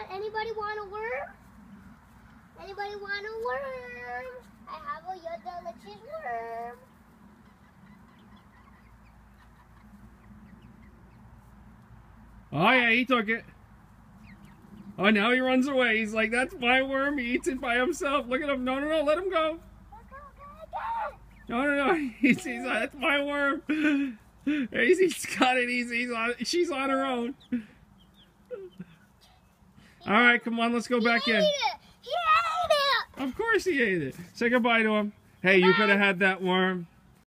Anybody want a worm? Anybody want a worm? I have a delicious worm. Oh yeah, he took it. Oh, now he runs away. He's like, that's my worm. He eats it by himself. Look at him. No, no, no. Let him go. No, no, no. He's that's my worm. He's got it. She's on her own. All right, come on. Let's go back in. He ate it. Of course he ate it. Say goodbye to him. Hey, you could have had that worm.